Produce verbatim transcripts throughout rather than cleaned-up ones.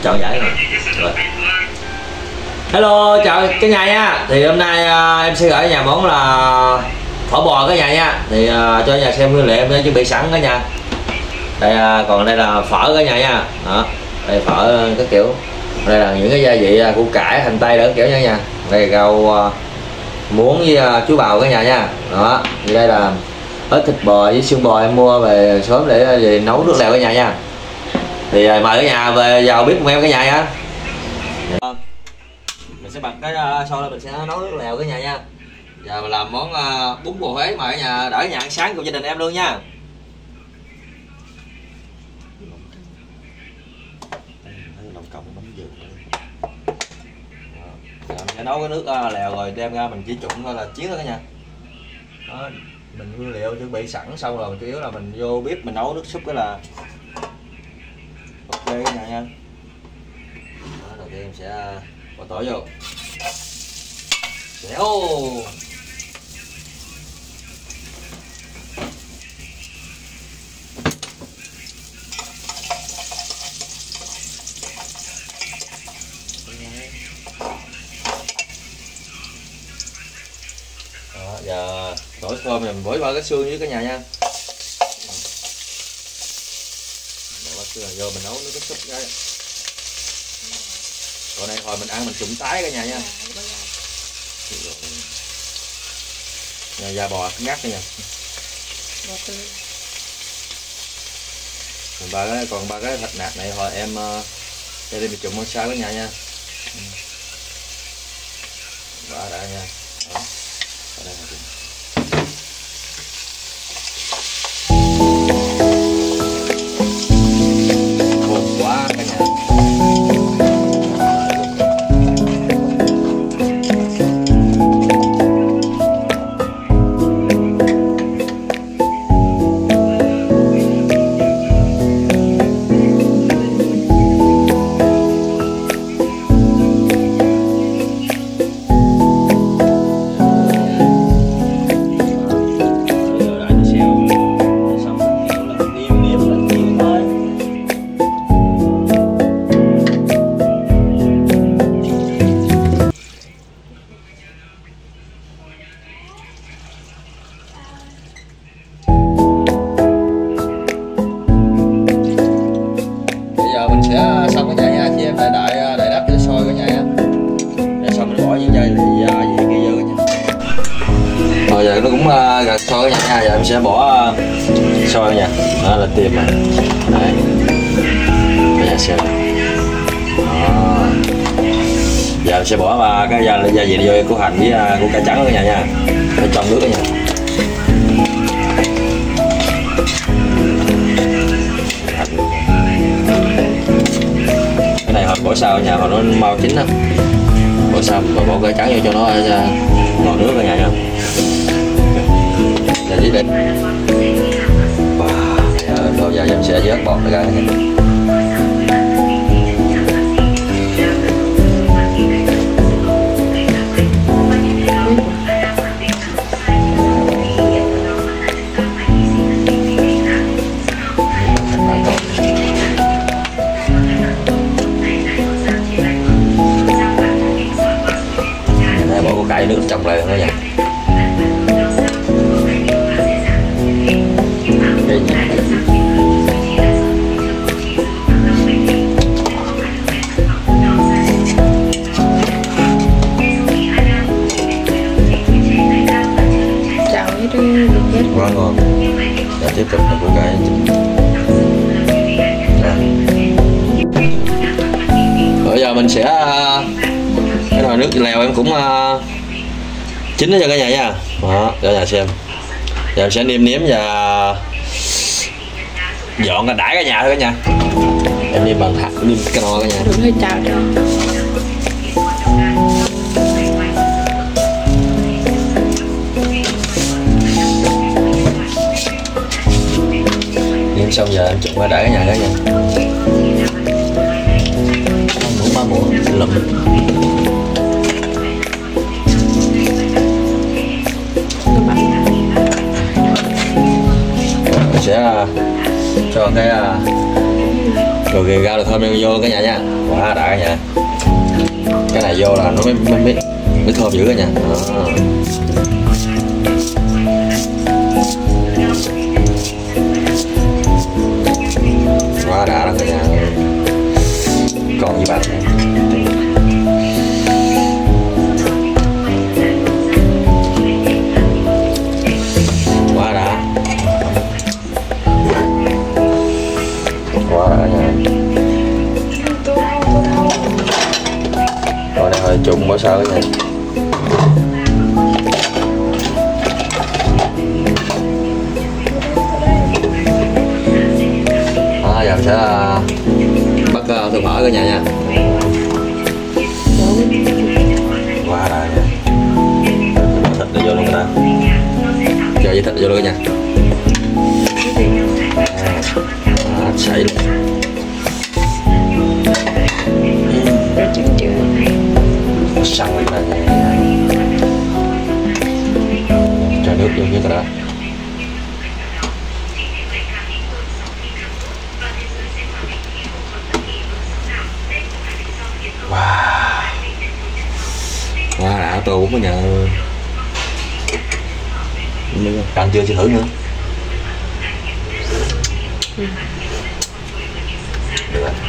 chọn giải rồi. Rồi. Hello, chào cả nhà nha. Thì hôm nay uh, em sẽ gửi nhà món là phở bò cả nhà nha. Thì uh, cho nhà xem nguyên liệu em đã chuẩn bị sẵn cả nhà. Đây uh, còn đây là phở cả nhà nha. Đó. Đây phở các kiểu. Đây là những cái gia vị uh, củ cải, hành tây đỡ kiểu nha nha. Đây rau uh, muống với uh, chuối bào cả nhà nha. Đó. Thì đây là ớt thịt bò với xương bò em mua về sớm để về nấu nước lèo cả nhà nha. Thì uh, mời cả nhà về vào bếp cùng em cả nhà nha. Mình sẽ bật cái uh, xôi lên mình sẽ nấu nước lèo cả nhà nha. Giờ mình làm món uh, bún bò Huế mời cả nhà đỡ nhà ăn sáng cùng gia đình em luôn nha. Giờ mình sẽ nấu cái nước uh, lèo rồi đem ra mình chỉ trụng thôi là chiến thôi cả nhà. Đó, mình nguyên liệu chuẩn bị sẵn xong rồi, chủ yếu là mình vô bếp mình nấu nước súp cái là ok cả nhà nha. Đó, đầu tiên em sẽ bỏ tỏi vô. Dẻo. Đó, giờ tỏi thơm mình bỏ vào cái xương với cả nhà nha. Bỏ vào xương vô mình nấu nước cái súp cái. Còn này hồi mình ăn mình trụng tái cả nhà nha. Nhà da bò ngắt nha. Còn ba cái còn ba cái thịt nạc này hồi em uh, để đi mình trụng sao cả nhà nha. Ba đã nha. Đó. Ở đây là quá cả nhà. Xong cả nhà nha, chị em lại đợi đợi đắp cho sôi cả nhà nha. Rồi xong mình bỏ những dây thì gia vị kia vô cả nhà. Rồi giờ nó cũng uh, gần sôi cả nhà nha, giờ em sẽ bỏ uh, sôi nha. Đó là tiêm này. Đấy. Cả nhà xem. Đó. Giờ em sẽ bỏ uh, cái gia, gia vị vô củ hành với uh, củ cải trắng cả nhà nha. Ở trong nước cả nhà. Hồi bỏ sao nhà hồi nó mau chín đó, bỏ sao và bỏ cái trắng vô cho nó ngọt nước cả nhà nha. Giờ chỉ để wow, bây giờ em sẽ vớt bọt ra nha. Cải nước trong lại nữa nha. Chào với cái hết quá ngon. Giờ tiếp tục là củ cải. Bây giờ mình sẽ cái nồi nước lèo em cũng uh, chín nó cho cả nhà nha. Đó, cho cả nhà xem. Giờ em sẽ nêm nếm và dọn ra đãi cả nhà thôi cả nhà. Em nêm bằng hạt nêm cái nồi cả nhà. Đừng hơi chào cho. Nêm xong giờ em trụng ra đãi cả nhà cả nhà. Muỗng ba muỗng lụm. Sẽ cho cái Rồi kìa rau là thơm đem vô cả nhà nha. Quá đã cả nhà. Cái này vô là nó mới mới mới, mới thơm dữ cả nhà. Đó. Quá đã đó cả nhà. Còn gì bạn? Quá đã. Quá đã nha. Rồi này hơi trùng quá sao nha. À, giờ mình sẽ bắt uh, thịt phở cả nhà nha. Quá đã nha. Thịt nó vô luôn cả. Chờ với thịt vô luôn cả nhà. À, sảy luôn. Sẵn lên là cho nước vô như cái đó. Wow, wow đã tô bún cả nhà. Ăn chưa chưa thử nữa. Được rồi.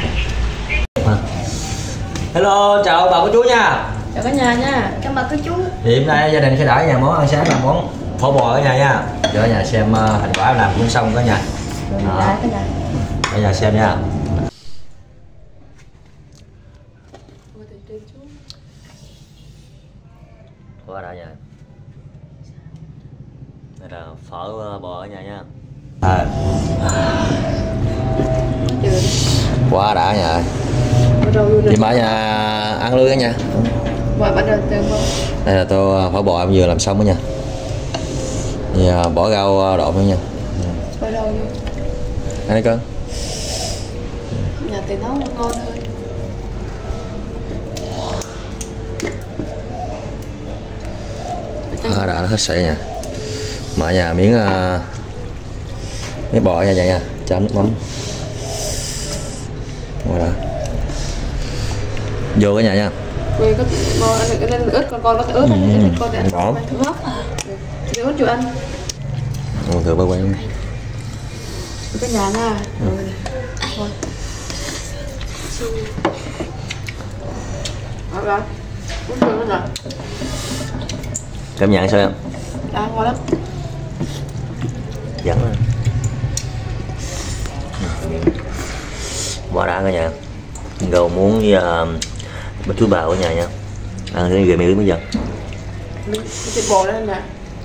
Hello, chào bà cô chú nha. Chào cả nhà nha. Cảm ơn cô chú. Thì hôm nay gia đình sẽ đãi nhà món ăn sáng là món phở bò ở nhà nha. Cho nhà xem uh, thành quả làm cũng xong cả nhà. Đó. Cả nhà xem nha. Qua đã nha. Đây là phở bò ở nhà nha. À. Quá đã nha. Đi mở nhà ăn luôn cả nhà. Đây là tô phở bò em vừa làm xong đó nha. Giờ bỏ rau độn nữa nha. Bỏ rau vô. Ăn đi con. Nhà thì nấu ngon hơn. À, đã hết sảy nha. Mở nhà miếng uh, miếng bò nha nha, chấm nước mắm. Rồi đó. Vô cái nhà nha. Quê có bò ăn được cái ớt, con con có ớt ăn con để ăn ớt. Để ớt cho ăn. Rồi thử bao quay. Cái nhà nha. Rồi. Rồi rồi. Uống được rồi. Cảm nhận sao em? Đã ngon lắm. Dẫn lên. Quá đã cả nhà. Gầu muốn với uh, bánh chuối bào ở nhà nha. Ăn cái gà miếng bây giờ. Thịt bò đó nè.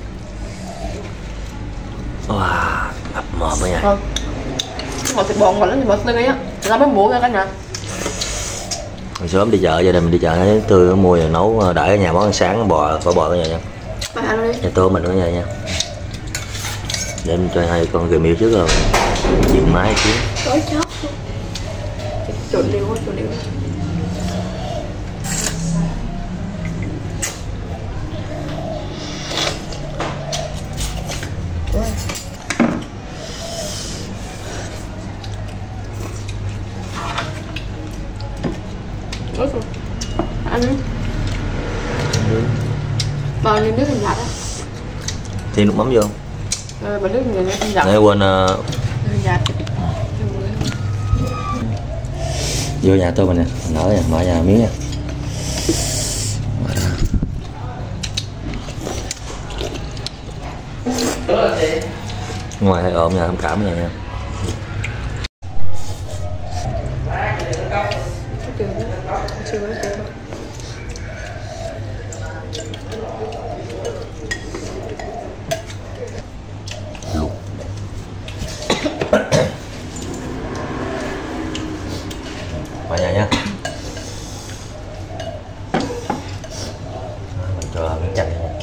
Wow, ập mồm ở nhà. Vâng. Ngọt thịt bò ngon lắm, thịt bò tươi ấy á. Ra bánh muỗng ra cả nhà. Hồi sớm đi chợ, gia đình mình đi chợ thấy tươi mua rồi nấu đợi ở nhà món ăn sáng bò phở bò ở nhà nha. Nhà tô mình ở nhà nha. Để em cho hai con gà miêu trước rồi chiên máy chứ. Tối chót luôn. Trộn đều hết, trộn đều hết. Ủa rồi. Ăn đi. Bao nhiêu nước hình nhạt á? Thêm nước mắm vô. Ờ, bao nước hình nhạt. Nãy quên uh... Hình nhạt. Vô nhà tôi mình nè, nở nha, mở nhà miếng nha. Ngoài hay ôm nha, thông cảm nha nha. Vào nhà nhé. Mình cho miếng chanh nha.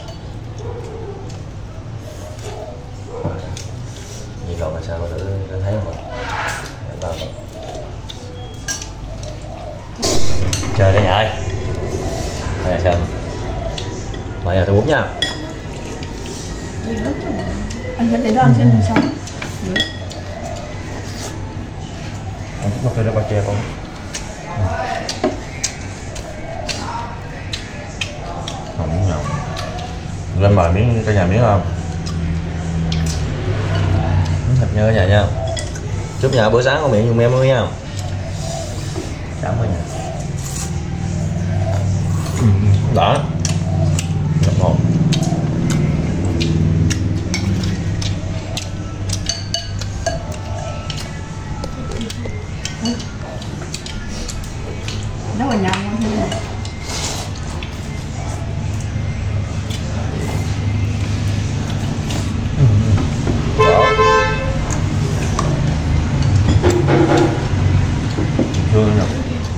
Nhiệt độ là sao mà thử thấy không? Vào. Chơi cả nhà ơi. Đây là xem. Vào nhà tôi bún nha. Anh vẫn để đó ăn xem làm sao. Ăn chút cà phê bao che con. Không nhậu. Lên mời miếng cả nhà miếng không? Thịt nha cả nhà nha. Chúc nhà bữa sáng của miệng dùng em ơi nha. Cảm ơn nhà. Đó. Rất ngon. Rất là nhầm ngon hơn. Thương nè.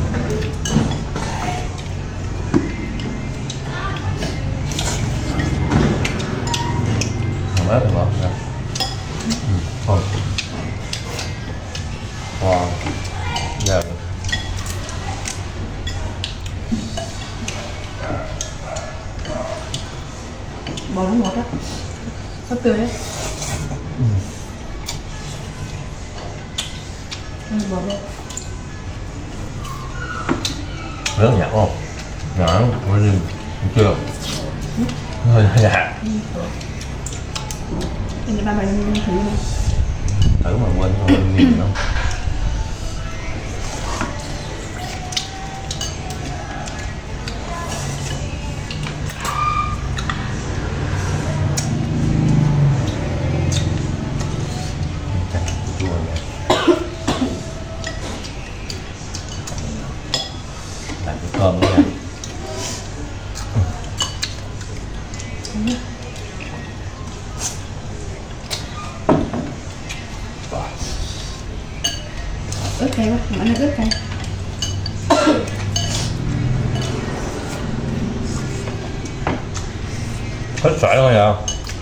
Không ớt thì ngọt nè. Không. Wow. Giờ. Bò nó ngọt á. Nó tươi á. Ăn bò luôn. Rất nhạt không? Nhỏ, mới đi chưa? Hơi nhạt. Nên ba mày thử đi. Thử mà quên không quên miệng đâu. Chua vậy. Làm cái cơm nữa nha. Ướt cay quá, mà nó ướt cay. Hết sỏi luôn vậy?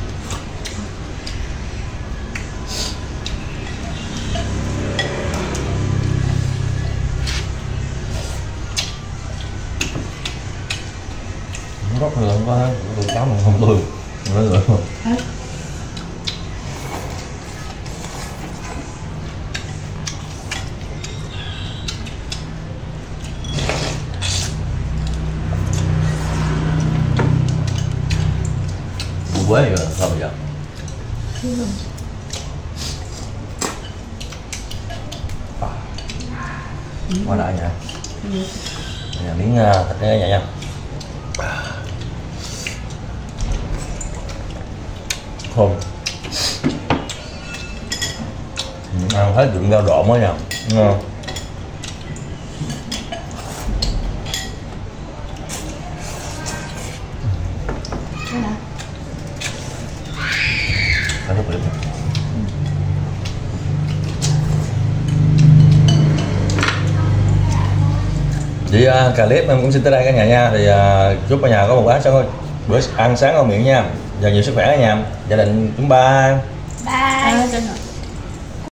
Rất là không có tươi cá mà không tươi nó rồi. Quế rồi sao bây giờ? À. Quá đã nha. Nhà miếng uh, thịt này nha. Không. Ăn thấy đựng rau độn quá nha. Ngon. Ăn rất là Vậy uh, clip em cũng xin tới đây cả nhà nha. Thì uh, chúc cả nhà có một bữa sáng bữa ăn sáng ngon miệng nha. Và nhiều sức khỏe cả nhà. Gia đình chúng ba. Bye.